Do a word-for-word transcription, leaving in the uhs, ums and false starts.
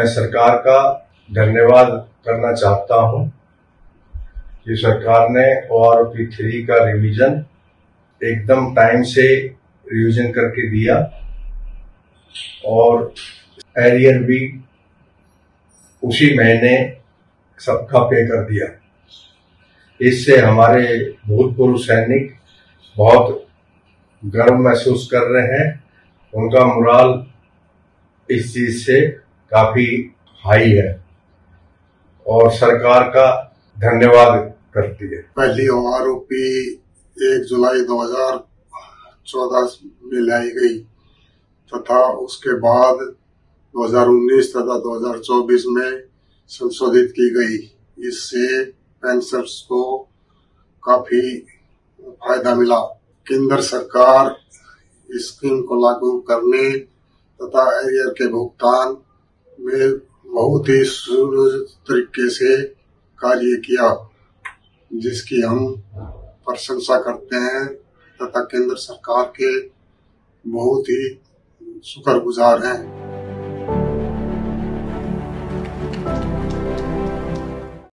सरकार का धन्यवाद करना चाहता हूं कि सरकार ने O R O P three का रिवीजन एकदम टाइम से रिवीजन करके दिया और एरियर भी उसी महीने सबका पे कर दिया। इससे हमारे भूतपूर्व सैनिक बहुत गर्व महसूस कर रहे हैं। उनका मोराल इस चीज से काफी हाई है और सरकार का धन्यवाद करती है। पहली ओ आर ओ पी एक जुलाई दो हजार चौदह में लाई गई तथा उसके बाद दो हजार उन्नीस तथा दो हजार चौबीस में संशोधित की गई। इससे पेंशनर्स को काफी फायदा मिला। केंद्र सरकार इस स्कीम को लागू करने तथा एरियर के भुगतान में बहुत ही सुनियोजित तरीके से कार्य किया, जिसकी हम प्रशंसा करते हैं तथा केंद्र सरकार के बहुत ही शुक्रगुजार हैं।